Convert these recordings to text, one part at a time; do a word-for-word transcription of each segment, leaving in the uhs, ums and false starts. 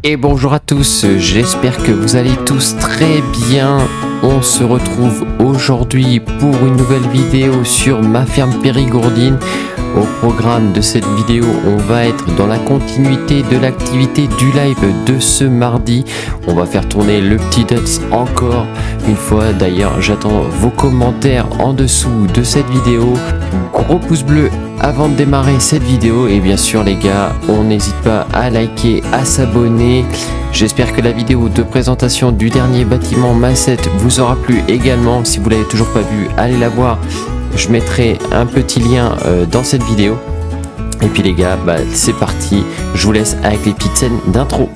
Et bonjour à tous, j'espère que vous allez tous très bien. On se retrouve aujourd'hui pour une nouvelle vidéo sur ma ferme Périgourdine. Au programme de cette vidéo, on va être dans la continuité de l'activité du live de ce mardi. On va faire tourner le petit Duts encore une fois. D'ailleurs, j'attends vos commentaires en dessous de cette vidéo. Gros pouce bleu avant de démarrer cette vidéo. Et bien sûr les gars, on n'hésite pas à liker, à s'abonner. J'espère que la vidéo de présentation du dernier bâtiment Massette vous aura plu également. Si vous l'avez toujours pas vu, allez la voir. Je mettrai un petit lien euh, dans cette vidéo. Et puis les gars, bah, c'est parti. Je vous laisse avec les petites scènes d'intro.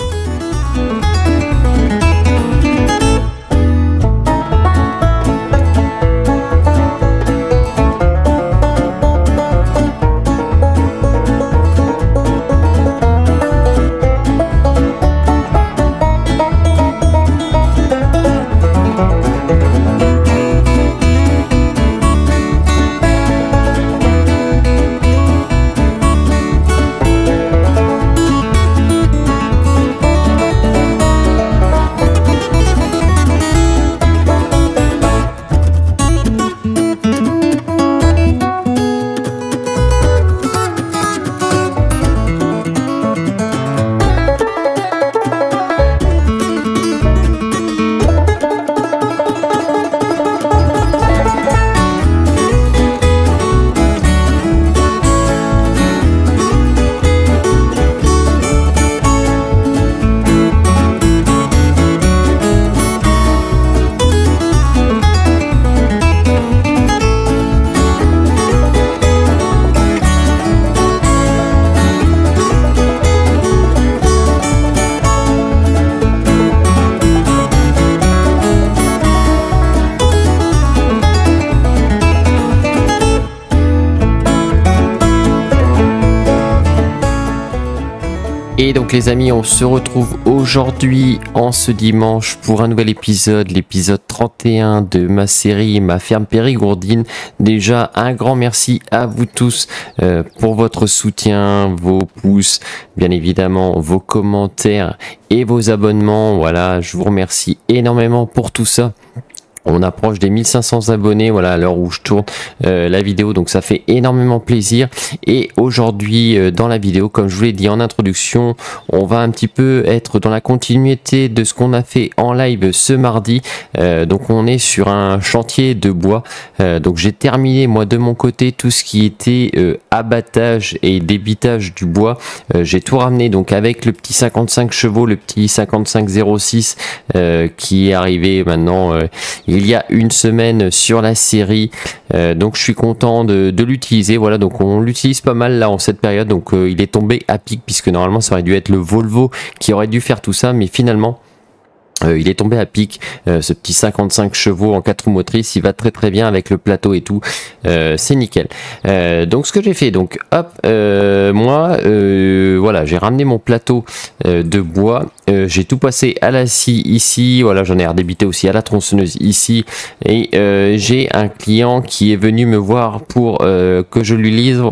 Et donc les amis, on se retrouve aujourd'hui en ce dimanche pour un nouvel épisode, l'épisode trente et un de ma série Ma ferme Périgourdine. Déjà un grand merci à vous tous euh, pour votre soutien, vos pouces, bien évidemment vos commentaires et vos abonnements. Voilà, je vous remercie énormément pour tout ça. On approche des mille cinq cents abonnés, voilà, à l'heure où je tourne euh, la vidéo, donc ça fait énormément plaisir. Et aujourd'hui, euh, dans la vidéo, comme je vous l'ai dit en introduction, on va un petit peu être dans la continuité de ce qu'on a fait en live ce mardi. Euh, donc on est sur un chantier de bois. Euh, donc j'ai terminé moi de mon côté tout ce qui était euh, abattage et débitage du bois. Euh, j'ai tout ramené donc avec le petit cinquante-cinq chevaux, le petit cinquante-cinq zéro six euh, qui est arrivé maintenant. Euh, il y a une semaine sur la série, euh, donc je suis content de, de l'utiliser. Voilà, donc on l'utilise pas mal là en cette période, donc euh, il est tombé à pic puisque normalement ça aurait dû être le Volvo qui aurait dû faire tout ça, mais finalement Euh, il est tombé à pic. Euh, ce petit cinquante-cinq chevaux en quatre roues motrices, il va très très bien avec le plateau et tout, euh, c'est nickel. Euh, donc ce que j'ai fait, donc hop, euh, moi euh, voilà, j'ai ramené mon plateau euh, de bois, euh, j'ai tout passé à la scie ici, voilà, j'en ai redébité aussi à la tronçonneuse ici, et euh, j'ai un client qui est venu me voir pour euh, que je lui livre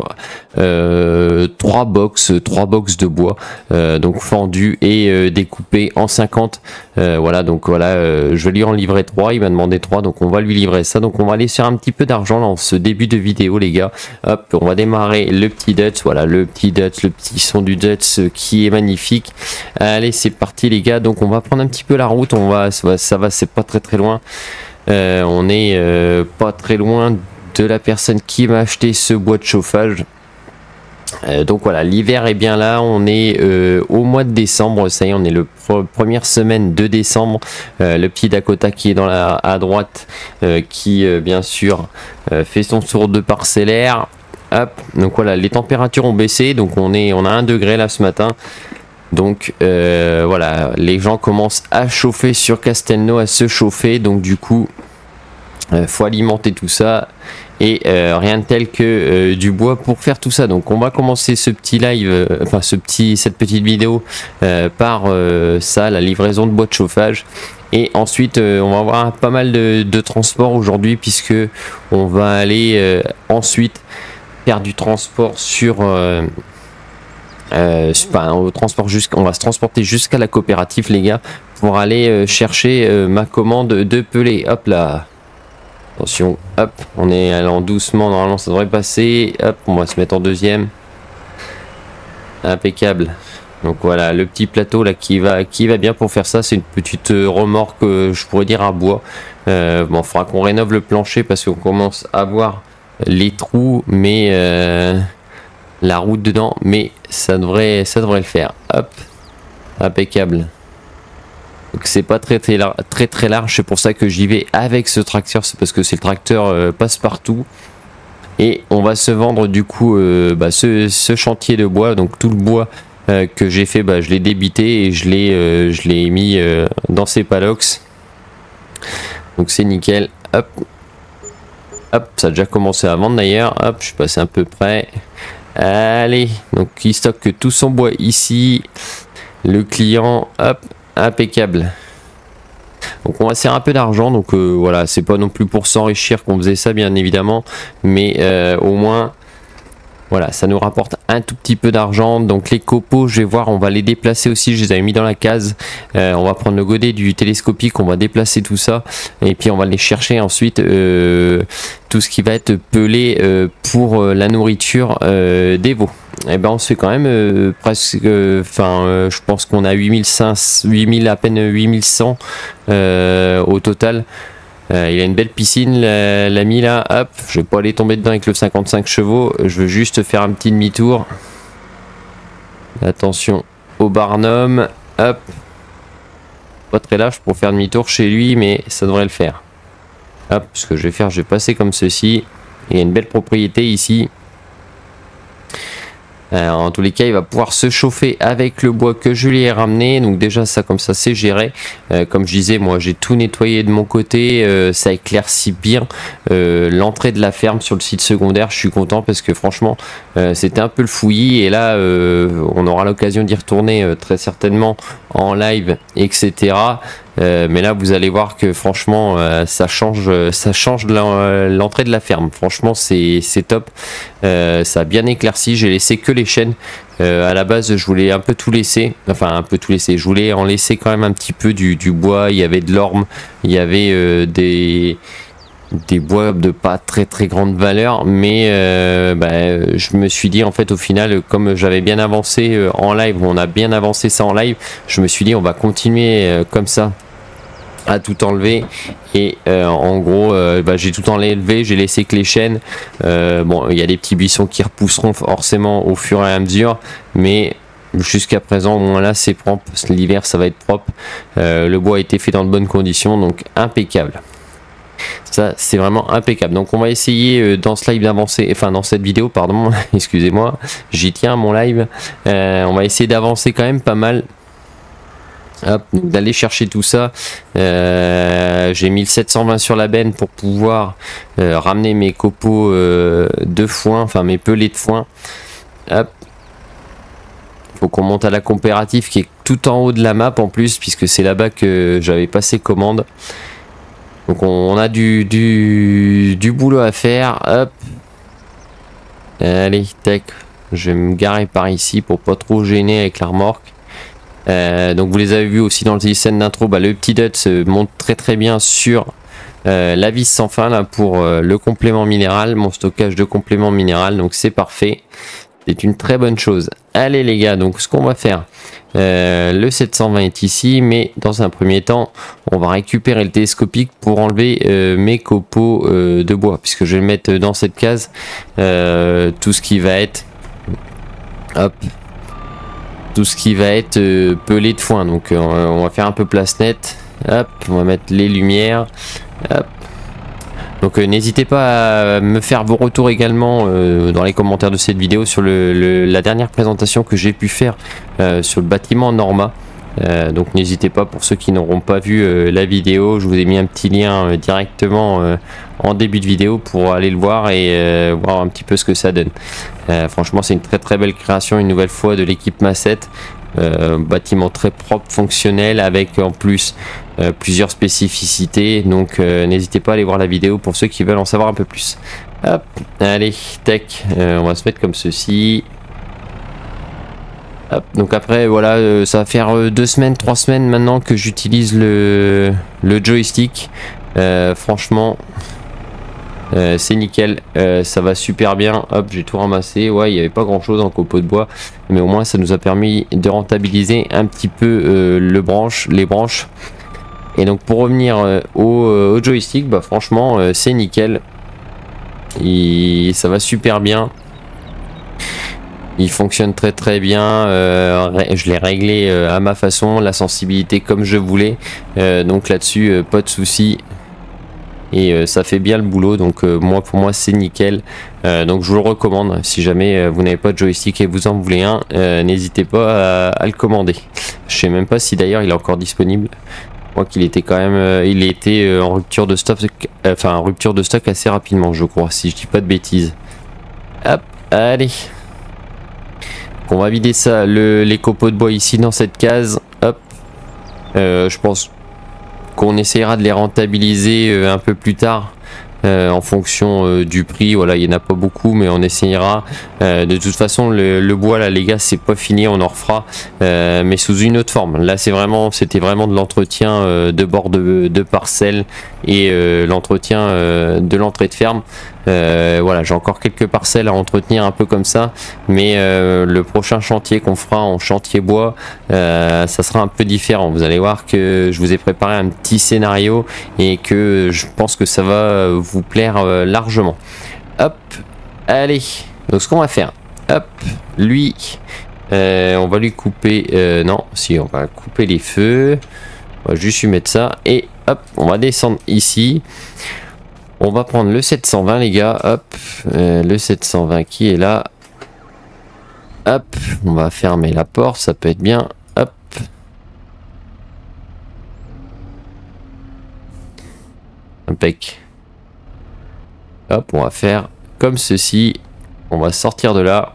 euh, trois box, trois box de bois, euh, donc fendus et euh, découpés en cinquante. Euh, voilà, donc voilà, euh, je vais lui en livrer trois, il m'a demandé trois, donc on va lui livrer ça. Donc on va aller sur un petit peu d'argent dans ce début de vidéo les gars. Hop, on va démarrer le petit Duts, voilà, le petit Duts, le petit son du Duts euh, qui est magnifique. Allez, c'est parti les gars, donc on va prendre un petit peu la route, on va, ça va, ça va c'est pas très très loin. Euh, on est euh, pas très loin de la personne qui m'a acheté ce bois de chauffage. Euh, donc voilà, l'hiver est bien là, on est euh, au mois de décembre, ça y est, on est le pr première semaine de décembre. Euh, le petit Dakota qui est dans la à droite, euh, qui euh, bien sûr euh, fait son tour de parcellaire. Hop, donc voilà, les températures ont baissé, donc on est, on a un degré là ce matin. Donc euh, voilà, les gens commencent à chauffer sur Castelnau, à se chauffer, donc du coup, euh, faut alimenter tout ça. Et euh, rien de tel que euh, du bois pour faire tout ça. Donc on va commencer ce petit live, euh, enfin ce petit, cette petite vidéo euh, par euh, ça, la livraison de bois de chauffage. Et ensuite euh, on va avoir pas mal de, de transport aujourd'hui, puisque on va aller euh, ensuite faire du transport sur euh, Euh, enfin, on, transport jusqu', on va se transporter jusqu'à la coopérative, les gars, pour aller euh, chercher euh, ma commande de pelé. Hop là. Attention, hop, on est allant doucement, normalement ça devrait passer. Hop, on va se mettre en deuxième. Impeccable. Donc voilà, le petit plateau là qui va qui va bien pour faire ça. C'est une petite remorque, euh, je pourrais dire à bois. Euh, bon, il faudra qu'on rénove le plancher parce qu'on commence à voir les trous, mais euh, la route dedans, mais ça devrait ça devrait le faire. Hop, impeccable. Donc c'est pas très très, lar très très large, c'est pour ça que j'y vais avec ce tracteur, c'est parce que c'est le tracteur euh, passe-partout. Et on va se vendre du coup euh, bah, ce, ce chantier de bois, donc tout le bois euh, que j'ai fait, bah, je l'ai débité et je l'ai euh, je l'ai mis euh, dans ces paddocks. Donc c'est nickel. Hop, hop, ça a déjà commencé à vendre d'ailleurs. Hop, je suis passé un peu près. Allez, donc il stocke tout son bois ici. Le client, hop, impeccable. Donc on va se faire un peu d'argent, donc euh, voilà, c'est pas non plus pour s'enrichir qu'on faisait ça bien évidemment, mais euh, au moins voilà, ça nous rapporte un tout petit peu d'argent. Donc les copeaux, je vais voir, on va les déplacer aussi, je les avais mis dans la case. Euh, on va prendre le godet du télescopique, on va déplacer tout ça et puis on va les chercher ensuite euh, tout ce qui va être pelé euh, pour euh, la nourriture euh, des veaux. Et ben on se fait quand même euh, presque, enfin euh, je pense qu'on a huit mille cinq cents, huit mille, à peine huit mille cent euh, au total. Euh, il a une belle piscine, l'ami là. Hop, je vais pas aller tomber dedans avec le cinquante-cinq chevaux. Je veux juste faire un petit demi-tour. Attention au Barnum. Hop, pas très large pour faire demi-tour chez lui, mais ça devrait le faire. Hop, ce que je vais faire, je vais passer comme ceci. Il y a une belle propriété ici. Alors, en tous les cas, il va pouvoir se chauffer avec le bois que je lui ai ramené. Donc déjà, ça comme ça, c'est géré. Euh, comme je disais, moi, j'ai tout nettoyé de mon côté. Euh, ça éclaircit bien euh, l'entrée de la ferme sur le site secondaire. Je suis content parce que franchement, euh, c'était un peu le fouillis. Et là, euh, on aura l'occasion d'y retourner euh, très certainement en live, et cetera. Euh, mais là, vous allez voir que franchement, euh, ça change, ça change l'entrée de la ferme. Franchement, c'est top. Euh, ça a bien éclairci. J'ai laissé que les chaînes. Euh, à la base, je voulais un peu tout laisser. Enfin, un peu tout laisser. Je voulais en laisser quand même un petit peu du, du bois. Il y avait de l'orme. Il y avait euh, des des bois de pas très très grande valeur, mais euh, bah, je me suis dit en fait au final, comme j'avais bien avancé euh, en live, on a bien avancé ça en live, je me suis dit on va continuer euh, comme ça à tout enlever. Et euh, en gros euh, bah, j'ai tout enlevé, j'ai laissé que les chaînes. Euh, bon, il y a des petits buissons qui repousseront forcément au fur et à mesure, mais jusqu'à présent au moins là c'est propre. L'hiver ça va être propre. Euh, le bois a été fait dans de bonnes conditions, donc impeccable. Ça c'est vraiment impeccable. Donc on va essayer euh, dans ce live d'avancer, enfin dans cette vidéo pardon, excusez-moi, j'y tiens à mon live. Euh, on va essayer d'avancer quand même pas mal. Hop, d'aller chercher tout ça. Euh, j'ai mille sept cent vingt sur la benne pour pouvoir euh, ramener mes copeaux euh, de foin, enfin mes pelés de foin. Hop. Faut qu'on monte à la coopérative qui est tout en haut de la map en plus, puisque c'est là-bas que j'avais passé commande. Donc on a du, du, du boulot à faire. Hop. Allez, tac. Je vais me garer par ici pour pas trop gêner avec la remorque. Euh, donc vous les avez vus aussi dans le scène d'intro. Bah, le petit Dut se monte très très bien sur euh, la vis sans fin là pour euh, le complément minéral, mon stockage de complément minéral. Donc c'est parfait. C'est une très bonne chose. Allez les gars, donc ce qu'on va faire, euh, le sept cent vingt est ici, mais dans un premier temps, on va récupérer le télescopique pour enlever euh, mes copeaux euh, de bois, puisque je vais mettre dans cette case euh, tout ce qui va être, hop, tout ce qui va être euh, pelé de foin. Donc euh, on va faire un peu place nette. Hop, on va mettre les lumières. Hop. Donc euh, n'hésitez pas à me faire vos retours également euh, dans les commentaires de cette vidéo sur le, le, la dernière présentation que j'ai pu faire euh, sur le bâtiment Norma. Euh, donc n'hésitez pas, pour ceux qui n'auront pas vu euh, la vidéo, je vous ai mis un petit lien euh, directement euh, en début de vidéo pour aller le voir et euh, voir un petit peu ce que ça donne. Euh, franchement c'est une très très belle création une nouvelle fois de l'équipe Massette. Euh, bâtiment très propre, fonctionnel, avec en plus euh, plusieurs spécificités. Donc euh, n'hésitez pas à aller voir la vidéo pour ceux qui veulent en savoir un peu plus. Hop, allez, tac, euh, on va se mettre comme ceci. Hop, donc après voilà, euh, ça va faire euh, deux semaines, trois semaines maintenant que j'utilise le, le joystick. Euh, franchement, euh, c'est nickel, euh, ça va super bien. Hop, j'ai tout ramassé. Ouais, il n'y avait pas grand chose en copeaux de bois, mais au moins ça nous a permis de rentabiliser un petit peu euh, le branche, les branches. Et donc pour revenir euh, au, euh, au joystick, bah franchement euh, c'est nickel. Et ça va super bien. Il fonctionne très très bien, euh, je l'ai réglé euh, à ma façon, la sensibilité comme je voulais, euh, donc là-dessus euh, pas de souci. Et euh, ça fait bien le boulot, donc euh, moi pour moi c'est nickel. Euh, donc je vous le recommande, si jamais euh, vous n'avez pas de joystick et vous en voulez un, euh, n'hésitez pas à, à le commander. Je sais même pas si d'ailleurs il est encore disponible. Moi qu'il était quand même, euh, il était euh, en rupture de stock, euh, enfin en rupture de stock assez rapidement je crois, si je dis pas de bêtises. Hop, allez. On va vider ça, le, les copeaux de bois ici dans cette case. Hop. Euh, je pense qu'on essaiera de les rentabiliser euh, un peu plus tard. Euh, en fonction euh, du prix, voilà, il n'y en a pas beaucoup, mais on essayera. Euh, de toute façon, le, le bois là, les gars, c'est pas fini, on en refera, euh, mais sous une autre forme. Là, c'est vraiment, c'était vraiment de l'entretien euh, de bord de, de parcelles et euh, l'entretien euh, de l'entrée de ferme. Euh, voilà, j'ai encore quelques parcelles à entretenir un peu comme ça, mais euh, le prochain chantier qu'on fera en chantier bois, euh, ça sera un peu différent. Vous allez voir que je vous ai préparé un petit scénario et que je pense que ça va vous plaire euh, largement. Hop, allez, donc ce qu'on va faire, hop, lui, euh, on va lui couper, euh, non, si on va couper les feux, on va juste lui mettre ça et hop, on va descendre ici. On va prendre le sept cent vingt les gars, hop, euh, le sept cent vingt qui est là, hop, on va fermer la porte, ça peut être bien, hop, impec, hop, on va faire comme ceci, on va sortir de là,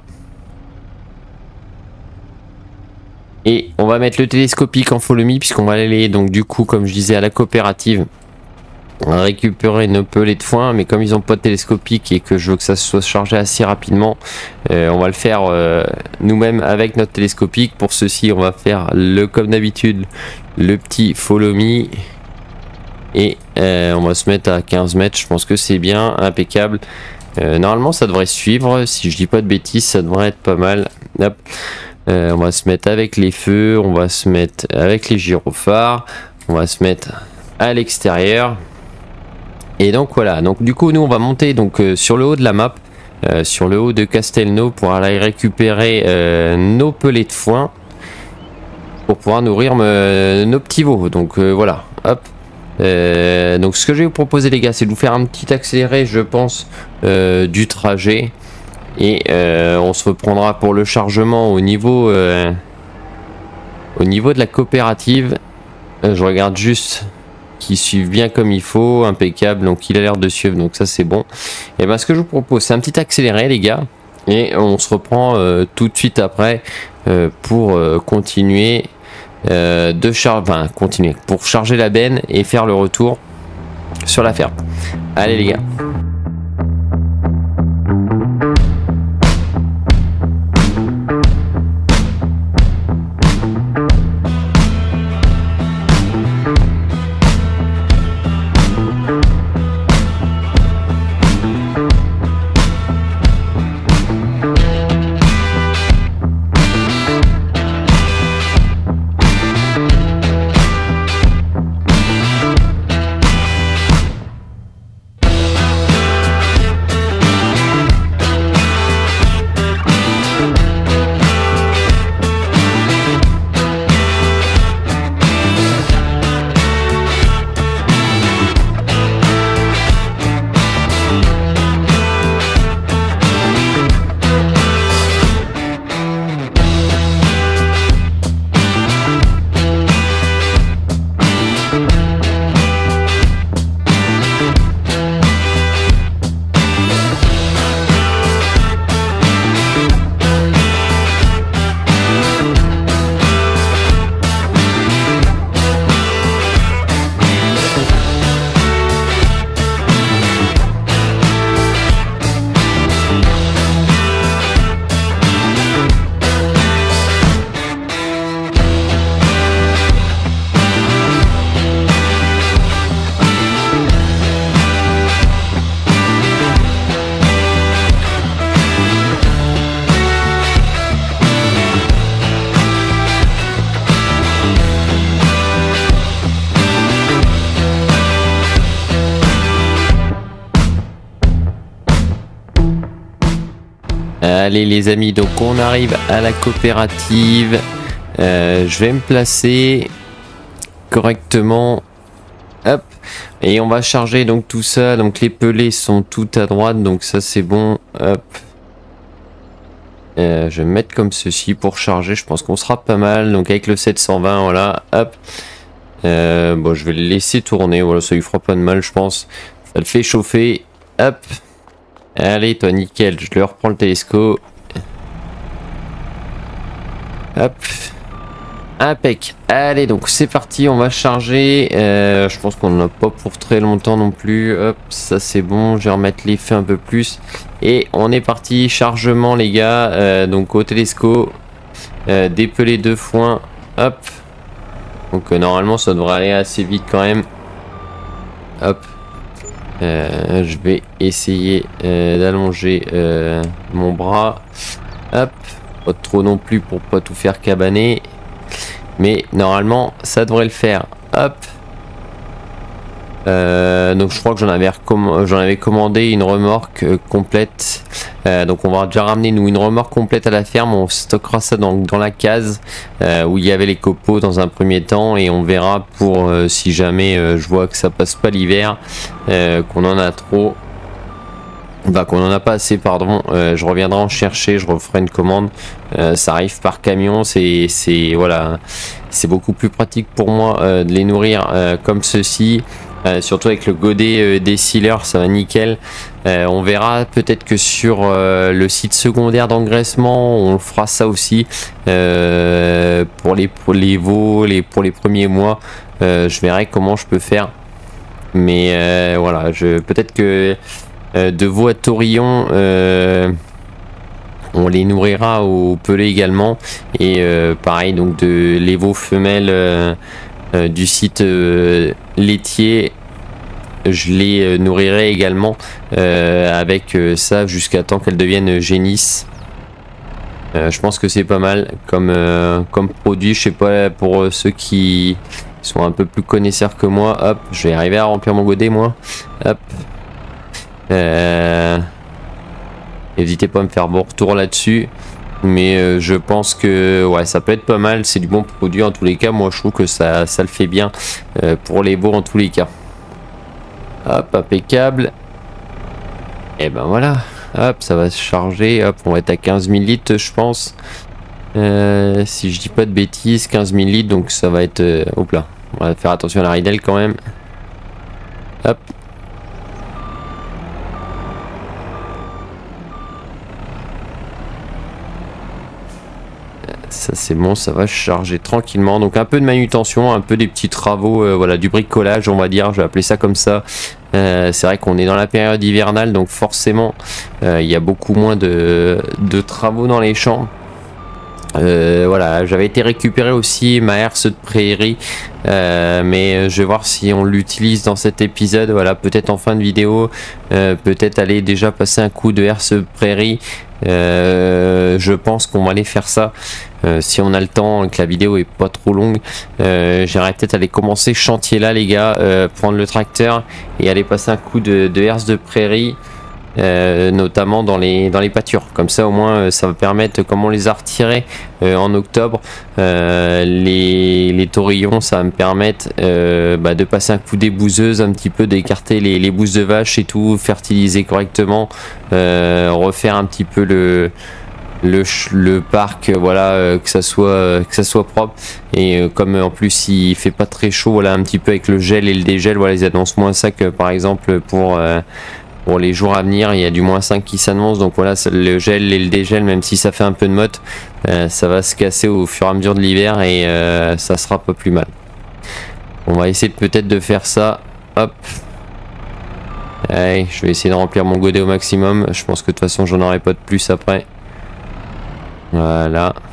et on va mettre le télescopique en follow me puisqu'on va aller donc du coup comme je disais à la coopérative. On va récupérer nos pellets de foin, mais comme ils n'ont pas de télescopique et que je veux que ça soit chargé assez rapidement, euh, on va le faire euh, nous-mêmes avec notre télescopique. Pour ceci, on va faire le comme d'habitude, le petit follow me. Et euh, on va se mettre à quinze mètres, je pense que c'est bien, impeccable. Euh, normalement, ça devrait suivre, si je dis pas de bêtises, ça devrait être pas mal. Hop. Euh, on va se mettre avec les feux, on va se mettre avec les gyrophares, on va se mettre à l'extérieur. Et donc voilà, donc du coup nous on va monter donc euh, sur le haut de la map, euh, sur le haut de Castelnau pour aller récupérer euh, nos pellets de foin pour pouvoir nourrir me, nos petits veaux. Donc euh, voilà, hop. Euh, donc ce que je vais vous proposer les gars, c'est de vous faire un petit accéléré, je pense, euh, du trajet et euh, on se reprendra pour le chargement au niveau euh, au niveau de la coopérative. Euh, je regarde juste qui suivent bien comme il faut, impeccable, donc il a l'air de suivre, donc ça c'est bon. Et ben ce que je vous propose, c'est un petit accéléré les gars, et on se reprend euh, tout de suite après euh, pour euh, continuer euh, de charger, enfin continuer, pour charger la benne et faire le retour sur la ferme. Allez les gars. Allez les amis, donc on arrive à la coopérative. Euh, je vais me placer correctement. Hop. Et on va charger donc tout ça. Donc les pelés sont tout à droite. Donc ça c'est bon. Hop. Euh, je vais me mettre comme ceci pour charger. Je pense qu'on sera pas mal. Donc avec le sept cent vingt, voilà. Hop. Euh, bon, je vais le laisser tourner. Voilà, ça lui fera pas de mal, je pense. Ça le fait chauffer. Hop. Allez, toi, nickel. Je le reprends le télescope. Hop. Impec. Allez, donc c'est parti. On va charger. Euh, je pense qu'on n'en a pas pour très longtemps non plus. Hop, ça c'est bon. Je vais remettre l'effet un peu plus. Et on est parti. Chargement, les gars. Euh, donc au télescope. Euh, dépeler deux foins. Hop. Donc euh, normalement, ça devrait aller assez vite quand même. Hop. Euh, je vais essayer euh, d'allonger euh, mon bras. Hop. Pas trop non plus pour pas tout faire cabaner. Mais normalement, ça devrait le faire. Hop. Euh, donc je crois que j'en avais, j'en avais commandé une remorque euh, complète. Euh, donc on va déjà ramener nous une remorque complète à la ferme. On stockera ça dans, dans la case euh, où il y avait les copeaux dans un premier temps. Et on verra pour euh, si jamais euh, je vois que ça passe pas l'hiver, euh, qu'on en a trop. Bah qu'on en a pas assez, pardon. Euh, je reviendrai en chercher, je referai une commande. Euh, ça arrive par camion, c'est c'est voilà, c'est beaucoup plus pratique pour moi euh, de les nourrir euh, comme ceci. Euh, surtout avec le godet euh, des sealers, ça va nickel. Euh, on verra peut-être que sur euh, le site secondaire d'engraissement, on fera ça aussi euh, pour les pour les veaux, les pour les premiers mois. Euh, je verrai comment je peux faire. Mais euh, voilà, je peut-être que Euh, de veaux à taurillon, euh, on les nourrira au pelé également. Et euh, pareil, donc de les veaux femelles euh, euh, du site euh, laitier, je les euh, nourrirai également euh, avec euh, ça jusqu'à temps qu'elles deviennent génisses. Euh, je pense que c'est pas mal comme, euh, comme produit. Je sais pas, pour ceux qui sont un peu plus connaisseurs que moi. Hop, je vais arriver à remplir mon godet moi. Hop. Euh, n'hésitez pas à me faire bon retour là-dessus, mais euh, je pense que ouais, ça peut être pas mal. C'est du bon produit en tous les cas. Moi je trouve que ça, ça le fait bien euh, pour les veaux en tous les cas. Hop, impeccable. Et ben voilà, hop, ça va se charger. Hop, on va être à quinze mille litres je pense, euh, si je dis pas de bêtises. Quinze mille litres, donc ça va être euh, hop là, on va faire attention à la ridelle quand même. Hop. Ça c'est bon, ça va charger tranquillement. Donc un peu de manutention, un peu des petits travaux, euh, voilà, du bricolage on va dire, je vais appeler ça comme ça. Euh, c'est vrai qu'on est dans la période hivernale, donc forcément euh, il y a beaucoup moins de, de travaux dans les champs. Euh, voilà, j'avais été récupérer aussi ma herse de prairie, euh, mais je vais voir si on l'utilise dans cet épisode. Voilà, peut-être en fin de vidéo, euh, peut-être aller déjà passer un coup de herse de prairie. Euh, je pense qu'on va aller faire ça euh, si on a le temps et que la vidéo est pas trop longue. Euh, J'aimerais peut-être aller commencer ce chantier là les gars, euh, prendre le tracteur et aller passer un coup de, de herse de prairie. Euh, notamment dans les dans les pâtures, comme ça au moins euh, ça va permettre, comme on les a retirés euh, en octobre, euh, les, les taurillons, ça va me permettre euh, bah, de passer un coup débouseuse, un petit peu d'écarter les, les bousses de vache et tout, fertiliser correctement, euh, refaire un petit peu le le, le parc, voilà, euh, que ça soit euh, que ça soit propre. Et euh, comme en plus il fait pas très chaud, voilà, un petit peu avec le gel et le dégel, voilà, ils annoncent moins ça que par exemple pour euh, pour les jours à venir, il y a du moins cinq qui s'annonce. Donc voilà, le gel et le dégel, même si ça fait un peu de motte, euh, ça va se casser au fur et à mesure de l'hiver et euh, ça sera pas plus mal. On va essayer peut-être de faire ça. Hop. Allez, je vais essayer de remplir mon godet au maximum. Je pense que de toute façon j'en aurai pas de plus après. Voilà.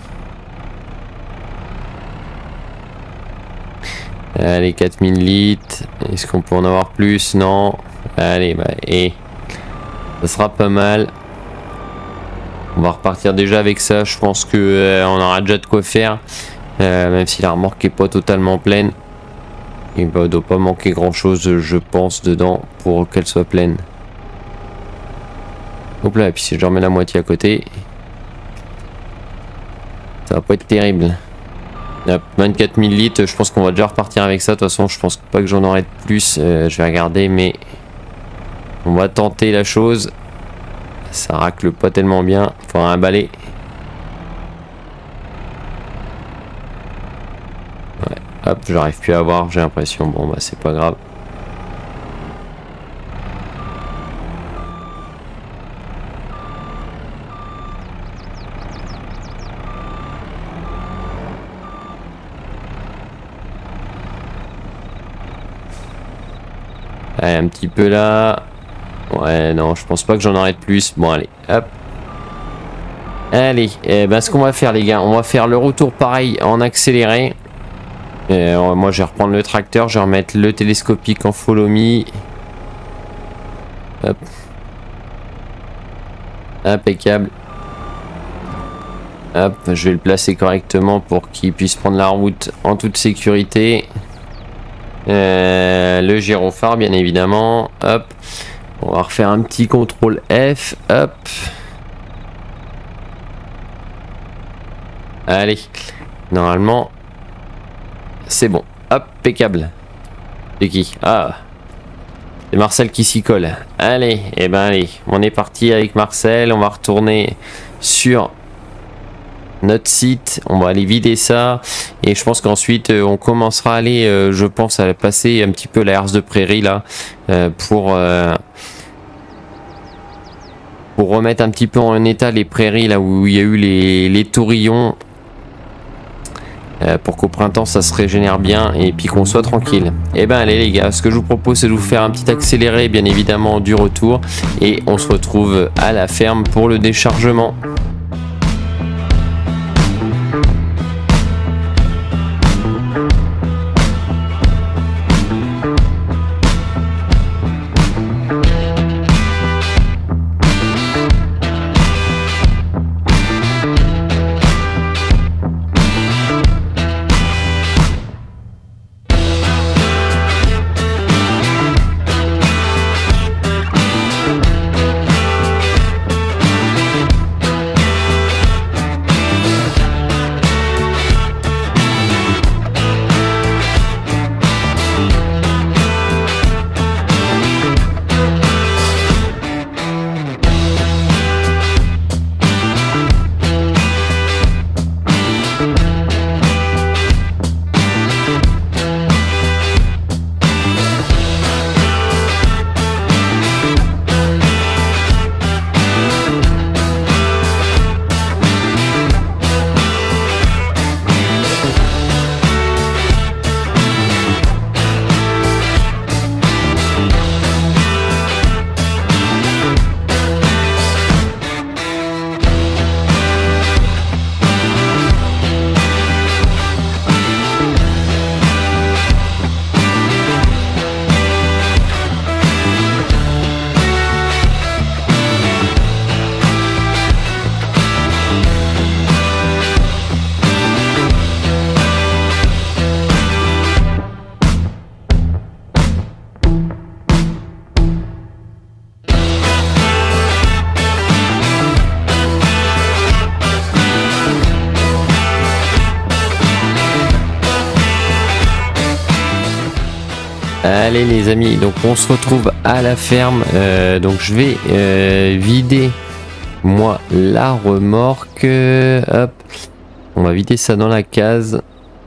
Allez, quatre mille litres. Est-ce qu'on peut en avoir plus? Non. Allez, bah, et ça sera pas mal. On va repartir déjà avec ça. Je pense que euh, on aura déjà de quoi faire, euh, même si la remorque est pas totalement pleine. Il ne doit pas manquer grand chose, je pense, dedans pour qu'elle soit pleine. Hop là, et puis si je remets la moitié à côté, Ça va pas être terrible. Hop, vingt-quatre mille litres, je pense qu'on va déjà repartir avec ça. De toute façon, je pense pas que j'en aurai de plus. Euh, je vais regarder, mais on va tenter la chose. Ça racle pas tellement bien. Faudra un balai. Ouais, hop, je n'arrive plus à voir, j'ai l'impression. Bon, bah, c'est pas grave. Allez, un petit peu là. Ouais, non, je pense pas que j'en aurai de plus. Bon, allez, hop. Allez, eh ben, ce qu'on va faire, les gars, on va faire le retour pareil en accéléré. Et, euh, moi, je vais reprendre le tracteur, je vais remettre le télescopique en follow me. Hop. Impeccable. Hop, je vais le placer correctement pour qu'il puisse prendre la route en toute sécurité. Euh, le gyrophare, bien évidemment. Hop. On va refaire un petit contrôle F. Hop. Allez. Normalement, c'est bon. Hop, impeccable. C'est qui? Ah. C'est Marcel qui s'y colle. Allez, et eh ben allez. On est parti avec Marcel. On va retourner sur notre site, on va aller vider ça et je pense qu'ensuite euh, on commencera à aller euh, je pense à passer un petit peu la herse de prairie là euh, pour euh, pour remettre un petit peu en état les prairies là où il y a eu les, les taurillons euh, pour qu'au printemps ça se régénère bien et puis qu'on soit tranquille. Et ben allez les gars, ce que je vous propose c'est de vous faire un petit accéléré bien évidemment du retour et on se retrouve à la ferme pour le déchargement. Allez les amis, donc on se retrouve à la ferme. Euh, donc je vais euh, vider moi la remorque. Hop, on va vider ça dans la case.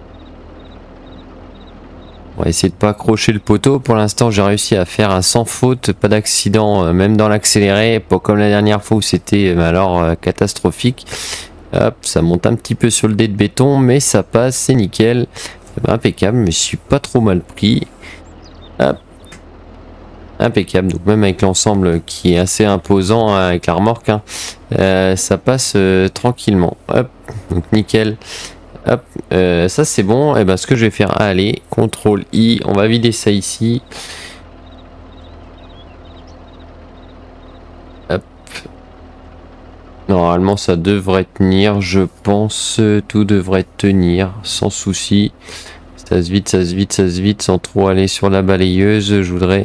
On va essayer de pas accrocher le poteau. Pour l'instant j'ai réussi à faire un sans faute, pas d'accident, euh, même dans l'accéléré, pas comme la dernière fois où c'était euh, alors euh, catastrophique. Hop, ça monte un petit peu sur le dé de béton, mais ça passe, c'est nickel. Ben, impeccable, mais je suis pas trop mal pris. Hop. Impeccable, donc même avec l'ensemble qui est assez imposant hein, avec la remorque, hein, euh, ça passe euh, tranquillement. Hop, donc nickel. Hop, euh, ça c'est bon. Et ben ce que je vais faire, allez, contrôle I, on va vider ça ici. Hop. Normalement ça devrait tenir, je pense, tout devrait tenir sans souci. Ça se vide, ça se vide, ça se vide sans trop aller sur la balayeuse. Je voudrais.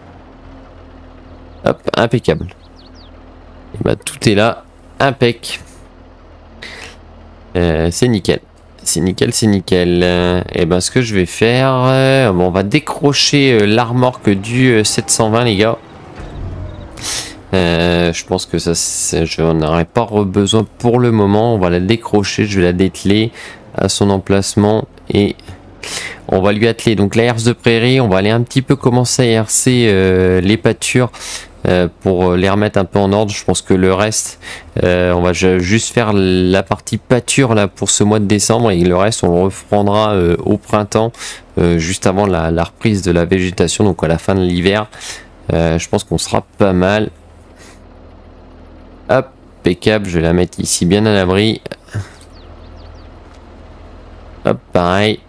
Hop, impeccable. Et bah tout est là, impec. Euh, c'est nickel. C'est nickel, c'est nickel. Euh, et ben ce que je vais faire, euh, bon, on va décrocher euh, l'armorque du euh, sept cent vingt les gars. Euh, je pense que ça, je n'en aurai pas besoin pour le moment. On va la décrocher, je vais la dételer à son emplacement et on va lui atteler donc la herse de prairie. On va aller un petit peu commencer à herser euh, les pâtures euh, pour les remettre un peu en ordre. Je pense que le reste, euh, on va juste faire la partie pâture là pour ce mois de décembre et le reste on le reprendra euh, au printemps, euh, juste avant la, la reprise de la végétation, donc à la fin de l'hiver. Euh, je pense qu'on sera pas mal. Hop, impeccable, je vais la mettre ici bien à l'abri. Hop, pareil.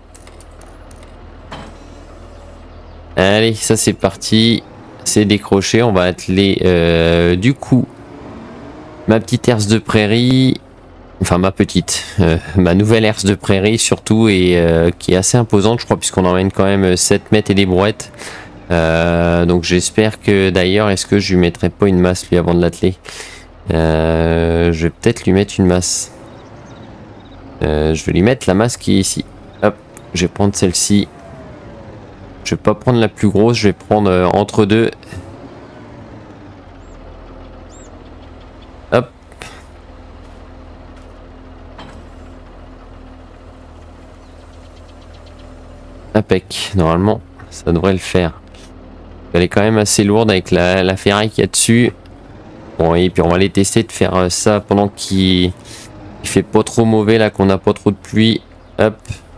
Allez, ça c'est parti. C'est décroché, on va atteler euh, du coup ma petite herse de prairie. Enfin ma petite, euh, ma nouvelle herse de prairie surtout, et euh, qui est assez imposante je crois, puisqu'on emmène quand même sept mètres et des brouettes. Euh, donc j'espère que d'ailleurs, est-ce que je lui mettrai pas une masse lui avant de l'atteler? Euh, je vais peut-être lui mettre une masse. Euh, je vais lui mettre la masse qui est ici. Hop, je vais prendre celle-ci. Je vais pas prendre la plus grosse, je vais prendre euh, entre deux. Hop. Impec, normalement, ça devrait le faire. Elle est quand même assez lourde avec la, la ferraille qu'il y a dessus. Bon, et puis on va les tester de faire ça pendant qu'il il fait pas trop mauvais, là qu'on n'a pas trop de pluie. Hop.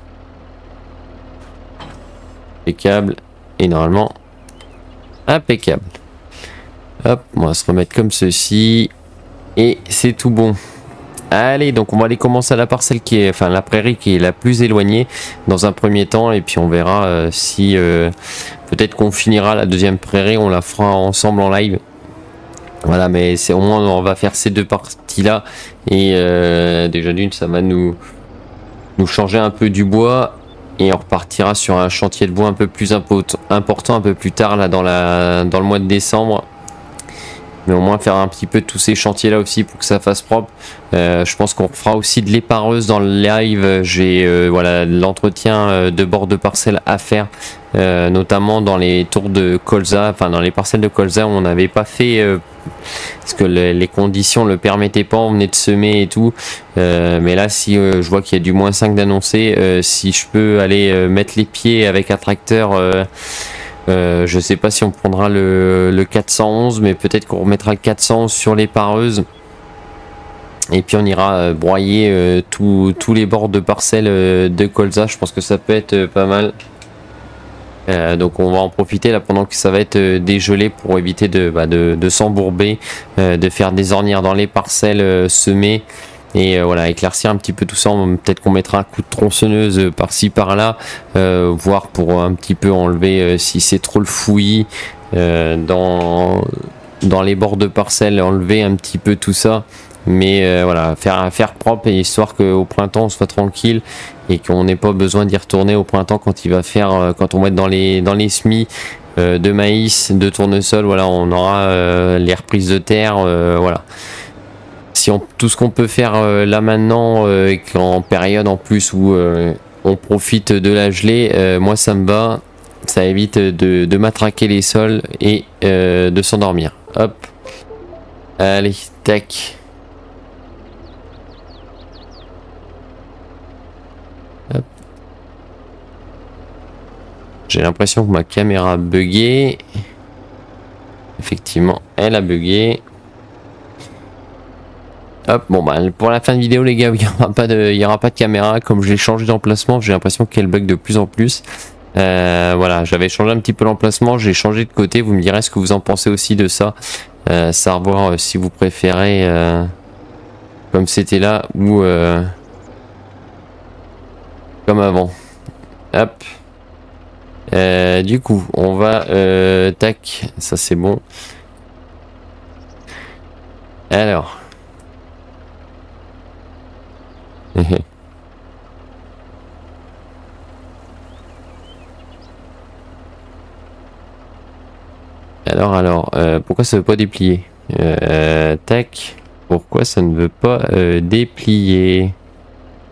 Impeccable. Et normalement, impeccable. Hop, on va se remettre comme ceci. Et c'est tout bon. Allez, donc on va aller commencer à la parcelle qui est, enfin la prairie qui est la plus éloignée dans un premier temps. Et puis on verra euh, si euh, peut-être qu'on finira la deuxième prairie, on la fera ensemble en live. Voilà, mais c'est au moins on va faire ces deux parties là et euh, déjà d'une ça va nous nous changer un peu du bois et on repartira sur un chantier de bois un peu plus important un peu plus tard là dans la dans le mois de décembre. Mais au moins faire un petit peu tous ces chantiers là aussi pour que ça fasse propre. Euh, je pense qu'on fera aussi de l'épareuse dans le live. J'ai euh, voilà l'entretien euh, de bord de parcelles à faire, euh, notamment dans les tours de colza, enfin dans les parcelles de colza où on n'avait pas fait euh, parce que le, les conditions le permettaient pas, on venait de semer et tout. Euh, mais là si euh, je vois qu'il y a du moins cinq d'annoncé, euh, si je peux aller euh, mettre les pieds avec un tracteur. Euh, Euh, je sais pas si on prendra le, le quatre cent onze, mais peut-être qu'on remettra le quatre cent onze sur les pareuses. Et puis on ira euh, broyer euh, tous les bords de parcelles euh, de colza. Je pense que ça peut être euh, pas mal. Euh, donc on va en profiter là pendant que ça va être euh, dégelé pour éviter de, bah, de, de s'embourber, euh, de faire des ornières dans les parcelles euh, semées. Et euh, voilà, éclaircir un petit peu tout ça. Peut-être qu'on mettra un coup de tronçonneuse euh, par-ci par-là, euh, voir pour un petit peu enlever euh, si c'est trop le fouillis euh, dans, dans les bords de parcelles, enlever un petit peu tout ça. Mais euh, voilà, faire, faire propre, et histoire qu'au printemps on soit tranquille et qu'on n'ait pas besoin d'y retourner au printemps quand il va faire, euh, quand on va être dans les, dans les semis euh, de maïs, de tournesol. Voilà, on aura euh, les reprises de terre, euh, voilà. Si on, tout ce qu'on peut faire euh, là maintenant, euh, et qu'en période en plus où euh, on profite de la gelée, euh, moi ça me va, ça évite de, de matraquer les sols et euh, de s'endormir. Hop, allez, tac. Hop. J'ai l'impression que ma caméra a bugué. Effectivement, elle a bugué. Hop, bon bah pour la fin de vidéo les gars, il n'y aura pas de, il y aura pas de caméra. Comme je l'ai changé d'emplacement, j'ai l'impression qu'elle bug de plus en plus. Euh, voilà, j'avais changé un petit peu l'emplacement, j'ai changé de côté. Vous me direz ce que vous en pensez aussi de ça. Euh, savoir euh, si vous préférez euh, comme c'était là ou euh, comme avant. Hop. Euh, du coup, on va euh, tac, ça c'est bon. Alors. alors, alors, euh, pourquoi ça ne veut pas déplier? euh, Tac, pourquoi ça ne veut pas euh, déplier?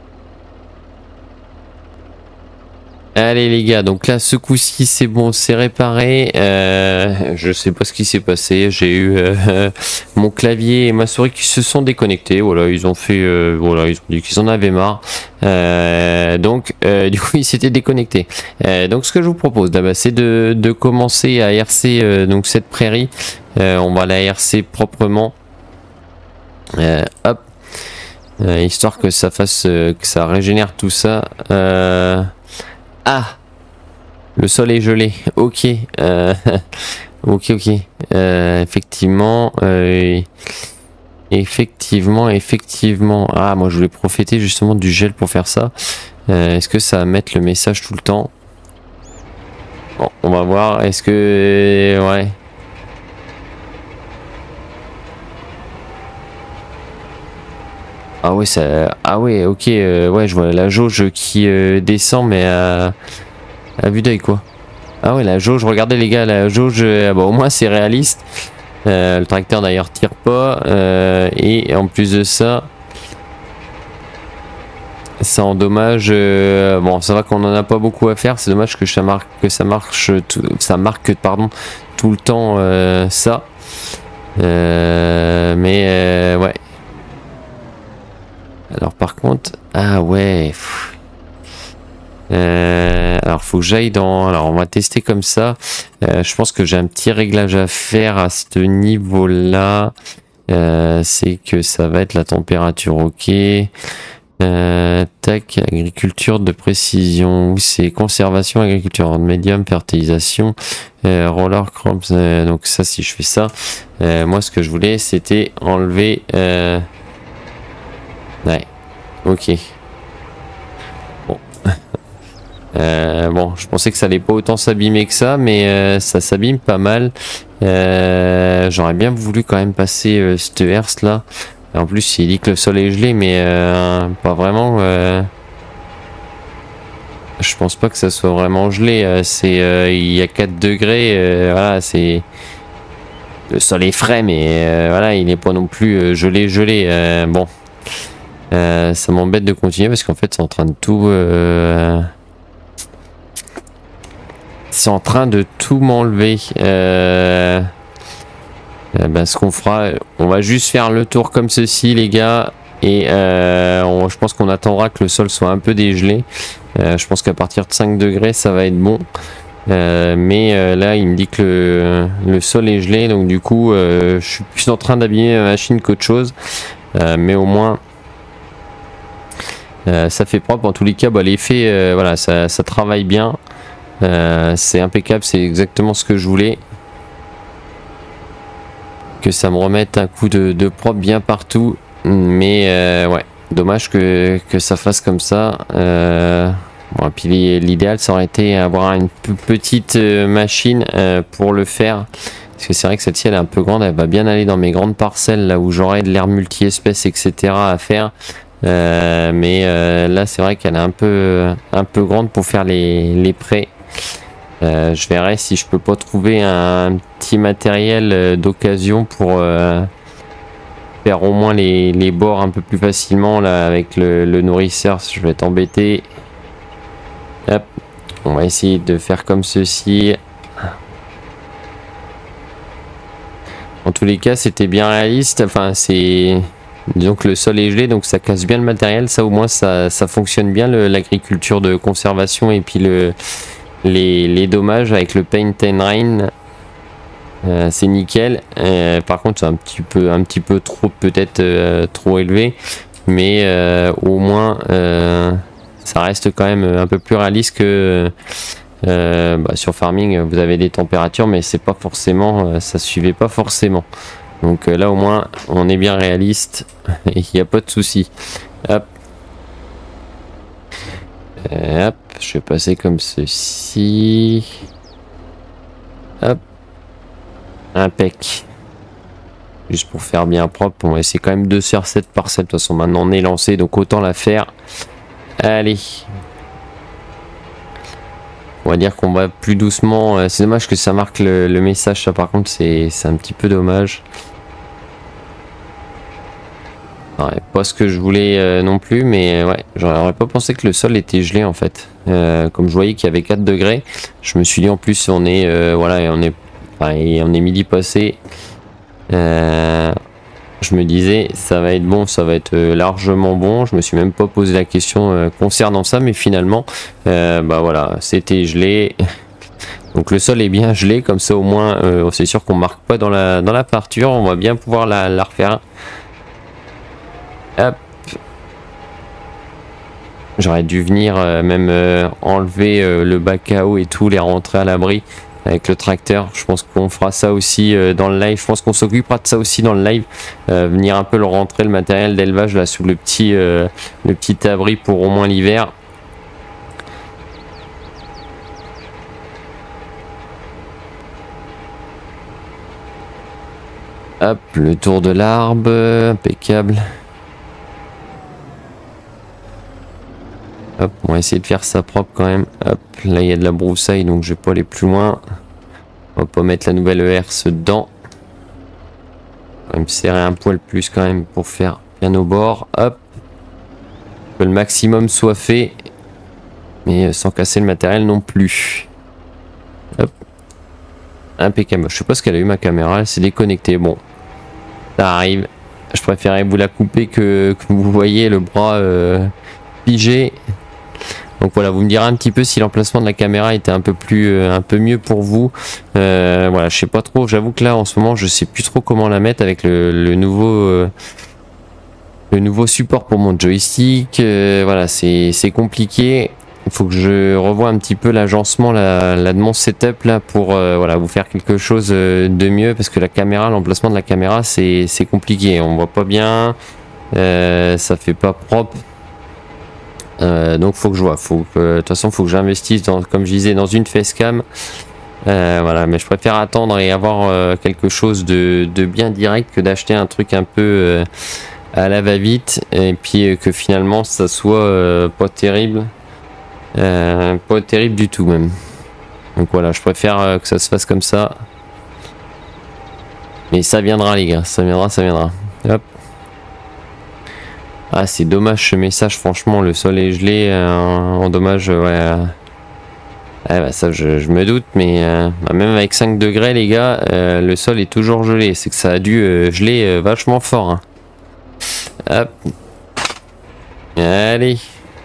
Allez les gars, donc là ce coup-ci c'est bon, c'est réparé. Euh, je sais pas ce qui s'est passé. J'ai eu euh, mon clavier et ma souris qui se sont déconnectés. Voilà, ils ont fait, euh, voilà, ils ont dit qu'ils en avaient marre. Euh, donc euh, du coup ils s'étaient déconnectés. Euh, donc ce que je vous propose d'abord, c'est de, de commencer à R C euh, donc cette prairie. Euh, on va la R C proprement. Euh, hop, euh, histoire que ça fasse, euh, que ça régénère tout ça. Euh, Ah, le sol est gelé. Ok. Euh, ok, ok. Euh, effectivement. Euh, effectivement, effectivement. Ah, moi je voulais profiter justement du gel pour faire ça. Euh, Est-ce que ça va mettre le message tout le temps? Bon, on va voir. Est-ce que... Ouais. Ah ouais, ça... Ah ouais, ok. Euh, ouais, je vois la jauge qui euh, descend, mais à, à vue d'œil, quoi. Ah ouais, la jauge, regardez les gars, la jauge, euh, bon, au moins c'est réaliste. Euh, le tracteur d'ailleurs tire pas. Euh, et en plus de ça, ça endommage. Euh, bon, ça va qu'on en a pas beaucoup à faire. C'est dommage que ça marque, que ça marche, tout, ça marque pardon, tout le temps euh, ça. Euh, mais euh, ouais. Alors par contre, ah ouais. Pff. Euh, alors faut que j'aille dans... Alors on va tester comme ça. Euh, je pense que j'ai un petit réglage à faire à ce niveau là. Euh, c'est que ça va être la température, ok. Euh, tac, agriculture de précision. C'est conservation, agriculture de médium, fertilisation, euh, roller crops. Euh, donc ça, si je fais ça, euh, moi ce que je voulais c'était enlever... Euh... Ouais, ok. Euh, bon, je pensais que ça allait pas autant s'abîmer que ça, mais euh, ça s'abîme pas mal. Euh, J'aurais bien voulu quand même passer euh, cette herse là. En plus, il dit que le sol est gelé, mais euh, pas vraiment. Euh, je pense pas que ça soit vraiment gelé. Euh, c'est, euh, il y a quatre degrés. Euh, voilà, c'est le sol est frais, mais euh, voilà, il n'est pas non plus euh, gelé, gelé. Euh, bon, euh, ça m'embête de continuer parce qu'en fait, c'est en train de tout. Euh, C'est en train de tout m'enlever. Euh... Euh, ben, ce qu'on fera, on va juste faire le tour comme ceci, les gars. Et euh, on, je pense qu'on attendra que le sol soit un peu dégelé. Euh, je pense qu'à partir de cinq degrés, ça va être bon. Euh, mais euh, là, il me dit que le, le sol est gelé. Donc du coup, euh, je suis plus en train d'abîmer ma machine qu'autre chose. Euh, mais au moins... Euh, ça fait propre. En tous les cas, bah, l'effet, euh, voilà, ça, ça travaille bien. Euh, c'est impeccable, c'est exactement ce que je voulais. Que ça me remette un coup de, de propre bien partout. Mais euh, ouais, dommage que, que ça fasse comme ça. Euh, bon, puis l'idéal, ça aurait été avoir une petite machine euh, pour le faire. Parce que c'est vrai que celle-ci, elle est un peu grande. Elle va bien aller dans mes grandes parcelles, là où j'aurai de l'herbe multi-espèces, et cetera à faire. Euh, mais euh, là, c'est vrai qu'elle est un peu, un peu grande pour faire les, les prés. Euh, je verrai si je peux pas trouver un petit matériel euh, d'occasion pour euh, faire au moins les, les bords un peu plus facilement là avec le, le nourrisseur. Je vais t'embêter. Hop, on va essayer de faire comme ceci. En tous les cas, c'était bien réaliste. Enfin, c'est... Disons que le sol est gelé, donc ça casse bien le matériel. Ça, au moins, ça, ça fonctionne bien, l'agriculture de conservation et puis le... Les, les dommages avec le paint and rain, euh, c'est nickel. Euh, par contre, c'est un petit peu, un petit peu trop, peut-être euh, trop élevé, mais euh, au moins, euh, ça reste quand même un peu plus réaliste que euh, bah, sur farming. Vous avez des températures, mais c'est pas forcément, ça suivait pas forcément. Donc euh, là, au moins, on est bien réaliste et il n'y a pas de souci. Hop. Euh, hop, je vais passer comme ceci. Hop. Impec. Juste pour faire bien propre. On va essayer quand même de faire cette parcelle. De toute façon, maintenant on est lancé, donc autant la faire. Allez. On va dire qu'on va plus doucement. C'est dommage que ça marque le, le message. Ça, par contre, c'est un petit peu dommage. Ouais, pas ce que je voulais euh, non plus, mais ouais, j'aurais pas pensé que le sol était gelé en fait. Euh, comme je voyais qu'il y avait quatre degrés, je me suis dit en plus on est euh, voilà, on est enfin, on est midi passé. Euh, je me disais ça va être bon, ça va être euh, largement bon. Je me suis même pas posé la question euh, concernant ça, mais finalement euh, bah voilà, c'était gelé. Donc le sol est bien gelé, comme ça au moins euh, c'est sûr qu'on marque pas dans la dans la peinture, on va bien pouvoir la, la refaire. Hop. J'aurais dû venir euh, même euh, enlever euh, le bac à eau et tout, les rentrer à l'abri avec le tracteur. Je pense qu'on fera ça aussi euh, dans le live. Je pense qu'on s'occupera de ça aussi dans le live. Euh, venir un peu le rentrer, le matériel d'élevage là sous le petit, euh, le petit abri pour au moins l'hiver. Hop, le tour de l'arbre, impeccable. Hop, on va essayer de faire ça propre quand même. Hop, là il y a de la broussaille donc je vais pas aller plus loin. On va pas mettre la nouvelle herse dedans. On va me serrer un poil plus quand même pour faire bien au bord. Hop, que le maximum soit fait, mais sans casser le matériel non plus. Hop, impeccable. Je sais pas ce qu'elle a eu ma caméra, elle s'est déconnectée. Bon, ça arrive. Je préférais vous la couper que, que vous voyez le bras euh, figé. Donc voilà, vous me direz un petit peu si l'emplacement de la caméra était un peu plus, euh, un peu mieux pour vous. Euh, voilà, je sais pas trop. J'avoue que là, en ce moment, je sais plus trop comment la mettre avec le, le nouveau, euh, le nouveau support pour mon joystick. Euh, voilà, c'est compliqué. Il faut que je revoie un petit peu l'agencement là, là de mon setup là pour euh, voilà vous faire quelque chose de mieux parce que la caméra, l'emplacement de la caméra, c'est compliqué. On voit pas bien, euh, ça fait pas propre. Euh, donc faut que je vois, faut que de toute façon faut que j'investisse dans, comme je disais, dans une facecam. Euh, voilà, mais je préfère attendre et avoir euh, quelque chose de, de bien direct que d'acheter un truc un peu euh, à la va-vite et puis euh, que finalement ça soit euh, pas terrible, euh, pas terrible du tout même. Donc voilà, je préfère euh, que ça se fasse comme ça. Mais ça viendra les gars, ça viendra, ça viendra. Hop. Ah c'est dommage ce message, franchement le sol est gelé euh, en dommage, ouais. Ah bah ça je, je me doute, mais euh, bah même avec cinq degrés les gars, euh, le sol est toujours gelé, c'est que ça a dû euh, geler euh, vachement fort. Hein. Hop. Allez.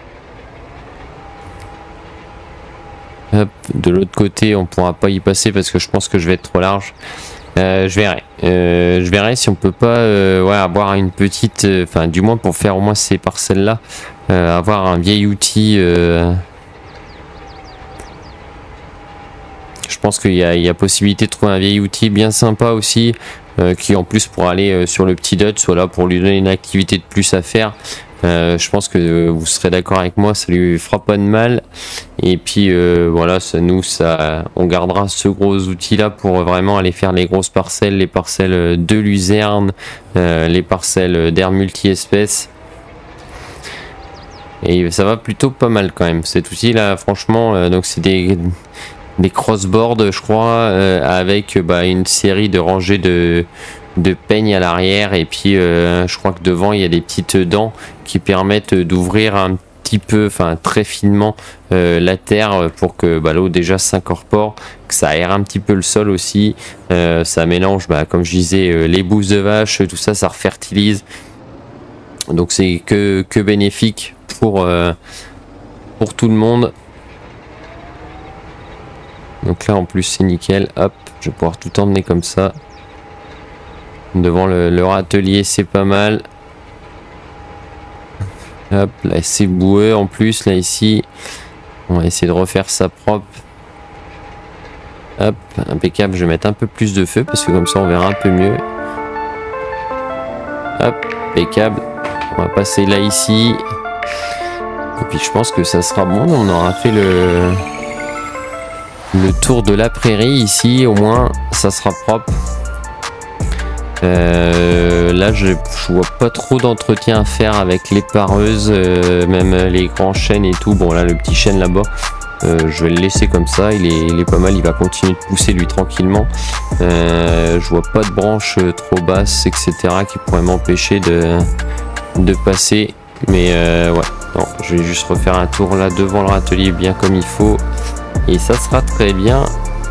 Hop, de l'autre côté on pourra pas y passer parce que je pense que je vais être trop large. Euh, je verrai. Euh, je verrai si on peut pas euh, ouais, avoir une petite, enfin euh, du moins pour faire au moins ces parcelles là, euh, avoir un vieil outil. Euh, je pense qu'il y a, il y a possibilité de trouver un vieil outil bien sympa aussi, euh, qui en plus pour aller euh, sur le petit dot, soit là pour lui donner une activité de plus à faire. Euh, je pense que vous serez d'accord avec moi, ça lui fera pas de mal. Et puis euh, voilà, ça nous, ça, on gardera ce gros outil là pour vraiment aller faire les grosses parcelles, les parcelles de luzerne, euh, les parcelles d'air multi-espèces. Et ça va plutôt pas mal quand même. Cet outil là, franchement, euh, donc c'est des, des crossboards, je crois, euh, avec bah, une série de rangées de de peigne à l'arrière et puis euh, je crois que devant il y a des petites dents qui permettent d'ouvrir un petit peu, enfin très finement euh, la terre pour que bah, l'eau déjà s'incorpore, que ça aère un petit peu le sol aussi, euh, ça mélange bah, comme je disais euh, les bousses de vache, tout ça, ça refertilise, donc c'est que, que bénéfique pour, euh, pour tout le monde. Donc là en plus c'est nickel, hop, je vais pouvoir tout emmener comme ça. Devant le, leur atelier c'est pas mal. Hop, là c'est boueux en plus là ici. On va essayer de refaire ça propre. Hop, impeccable, je vais mettre un peu plus de feu parce que comme ça on verra un peu mieux. Hop, impeccable. On va passer là ici. Et puis je pense que ça sera bon, on aura fait le, le tour de la prairie ici, au moins ça sera propre. Euh, là je, je vois pas trop d'entretien à faire avec les pareuses, euh, même les grands chênes et tout. Bon là le petit chêne là-bas, euh, je vais le laisser comme ça, il est, il est pas mal, il va continuer de pousser lui tranquillement. Euh, je vois pas de branches trop basses etc qui pourraient m'empêcher de, de passer. Mais euh, ouais, non, je vais juste refaire un tour là devant leur atelier bien comme il faut. Et ça sera très bien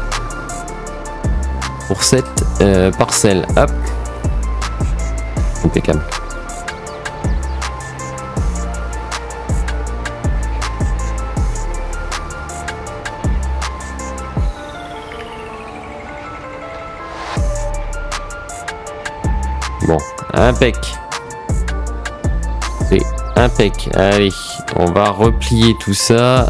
pour cette euh, parcelle. Hop. Impeccable. Bon, impec. C'est impec. Allez, on va replier tout ça.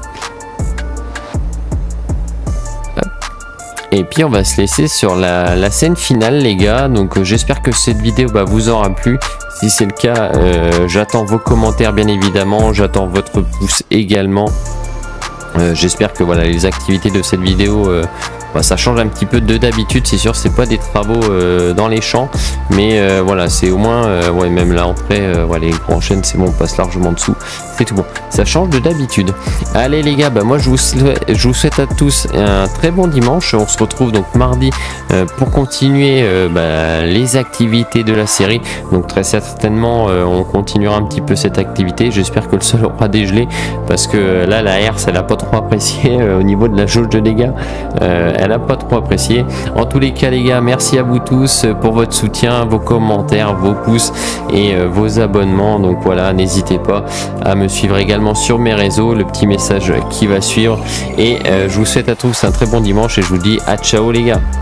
Hop. Et puis on va se laisser sur la, la scène finale les gars. Donc euh, j'espère que cette vidéo bah, vous aura plu. Si c'est le cas, euh, j'attends vos commentaires bien évidemment. J'attends votre pouce également. Euh, j'espère que voilà les activités de cette vidéo euh, bah, ça change un petit peu de d'habitude. C'est sûr c'est pas des travaux euh, dans les champs, mais euh, voilà c'est au moins euh, ouais même là entrée euh, ouais, les grands chênes c'est bon, on passe largement dessous, c'est tout bon, ça change de d'habitude. Allez les gars, bah moi je vous souhaite, je vous souhaite à tous un très bon dimanche. On se retrouve donc mardi euh, pour continuer euh, bah, les activités de la série. Donc très certainement euh, on continuera un petit peu cette activité. J'espère que le sol aura dégelé parce que là la herse elle a pas trop apprécié euh, au niveau de la jauge de dégâts. Euh, elle a pas trop apprécié. En tous les cas les gars, merci à vous tous pour votre soutien, vos commentaires, vos pouces et euh, vos abonnements. Donc voilà, n'hésitez pas à me suivre également sur mes réseaux, le petit message qui va suivre. Et euh, je vous souhaite à tous un très bon dimanche et je vous dis à ciao les gars.